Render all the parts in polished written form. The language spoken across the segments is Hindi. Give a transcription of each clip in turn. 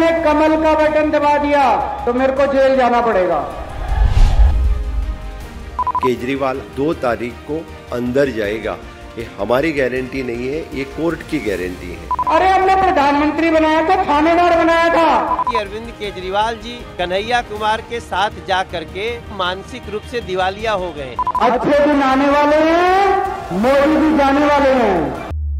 मैंने कमल का बटन दबा दिया तो मेरे को जेल जाना पड़ेगा। केजरीवाल 2 तारीख को अंदर जाएगा, ये हमारी गारंटी नहीं है, ये कोर्ट की गारंटी है। अरे हमने प्रधानमंत्री बनाया था, थानेदार बनाया था कि अरविंद केजरीवाल जी कन्हैया कुमार के साथ जा करके मानसिक रूप से दिवालिया हो गए। अच्छे दिन आने वाले हैं, मोदी भी जाने वाले हैं।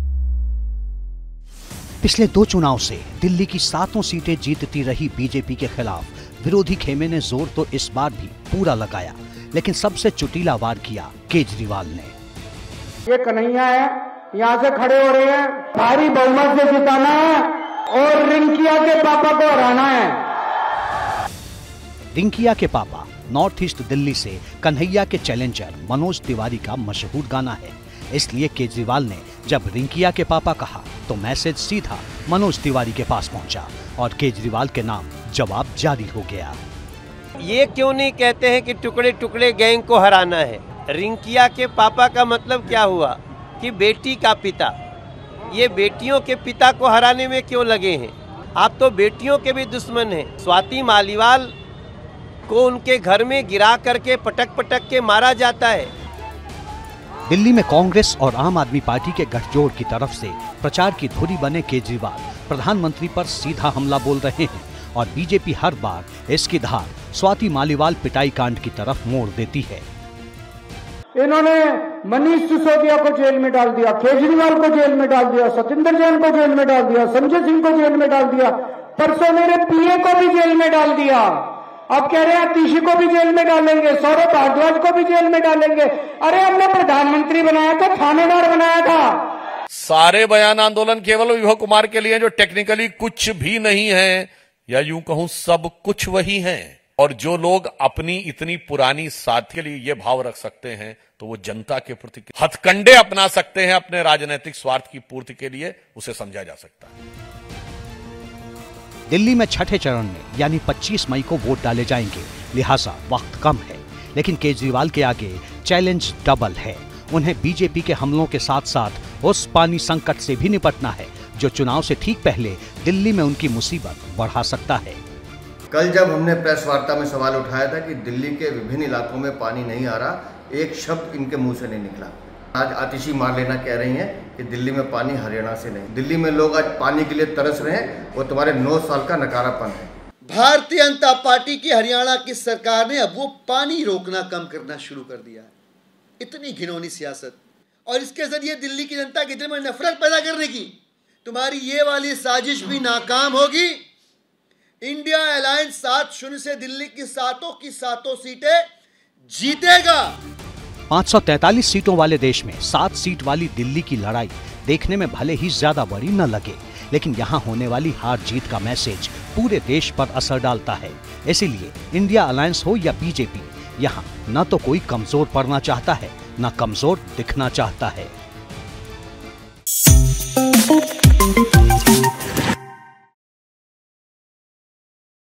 पिछले 2 चुनाव से दिल्ली की 7 सीटें जीतती रही बीजेपी के खिलाफ विरोधी खेमे ने जोर तो इस बार भी पूरा लगाया, लेकिन सबसे चुटीला वार किया केजरीवाल ने। ये कन्हैया है, यहाँ से खड़े हो रहे हैं, भारी बहुमत से जिताना है और रिंकिया के पापा को हराना है। रिंकिया के पापा नॉर्थ ईस्ट दिल्ली से कन्हैया के चैलेंजर मनोज तिवारी का मशहूर गाना है, इसलिए केजरीवाल ने जब रिंकिया के पापा कहा तो मैसेज सीधा मनोज तिवारी के पास पहुंचा और केजरीवाल के नाम जवाब जारी हो गया। ये क्यों नहीं कहते हैं कि टुकड़े टुकड़े गैंग को हराना है? रिंकिया के पापा का मतलब क्या हुआ कि बेटी का पिता। ये बेटियों के पिता को हराने में क्यों लगे हैं? आप तो बेटियों के भी दुश्मन हैं। स्वाति मालीवाल को उनके घर में गिरा करके पटक पटक के मारा जाता है। दिल्ली में कांग्रेस और आम आदमी पार्टी के गठजोड़ की तरफ से प्रचार की धुरी बने केजरीवाल प्रधानमंत्री पर सीधा हमला बोल रहे हैं और बीजेपी हर बार इसकी धार स्वाति मालीवाल पिटाई कांड की तरफ मोड़ देती है। इन्होंने मनीष सिसोदिया को जेल में डाल दिया, केजरीवाल को जेल में डाल दिया, सतिंदर जैन को जेल में डाल दिया, संजय सिंह को जेल में डाल दिया, परसों मेरे पीए को भी जेल में डाल दिया। अब कह रहे हैं आतिशी को भी जेल में डालेंगे, सौरभ भारद्वाज को भी जेल में डालेंगे। अरे हमने प्रधानमंत्री बनाया था, थानेदार बनाया था। सारे बयान आंदोलन केवल विभव कुमार के लिए जो टेक्निकली कुछ भी नहीं है, या यूं कहूं सब कुछ वही है। और जो लोग अपनी इतनी पुरानी साथ के लिए ये भाव रख सकते हैं तो वो जनता के प्रति हथकंडे अपना सकते हैं अपने राजनीतिक स्वार्थ की पूर्ति के लिए, उसे समझा जा सकता है। दिल्ली में छठे चरण में यानी 25 मई को वोट डाले जाएंगे, लिहाजा वक्त कम है, लेकिन केजरीवाल के आगे चैलेंज डबल है। उन्हें बीजेपी के हमलों के साथ साथ उस पानी संकट से भी निपटना है जो चुनाव से ठीक पहले दिल्ली में उनकी मुसीबत बढ़ा सकता है। कल जब हमने प्रेस वार्ता में सवाल उठाया था कि दिल्ली के विभिन्न इलाकों में पानी नहीं आ रहा, एक शब्द इनके मुंह से नहीं निकला। आज आतिशी मार लेना कह रही हैं कि दिल्ली में पानी हरियाणा से नहीं। दिल्ली में लोग आज पानी के लिए तरस रहे हैं, वो तुम्हारे 9 साल का नकारापन है। भारतीय जनता पार्टी की हरियाणा की सरकार ने अब वो पानी रोकना कम करना शुरू कर दिया है। इतनी घिनौनी सियासत, और इसके जरिए दिल्ली की जनता के दिल में नफरत पैदा करने की तुम्हारी ये वाली साजिश भी नाकाम होगी। इंडिया अलायंस 7-0 से दिल्ली की सातों सीटें जीतेगा। 543 सीटों वाले देश में 7 सीट वाली दिल्ली की लड़ाई देखने में भले ही ज्यादा बड़ी न लगे, लेकिन यहाँ होने वाली हार जीत का मैसेज पूरे देश पर असर डालता है। इसीलिए इंडिया अलायंस हो या बीजेपी, यहाँ न तो कोई कमजोर पड़ना चाहता है, न कमजोर दिखना चाहता है।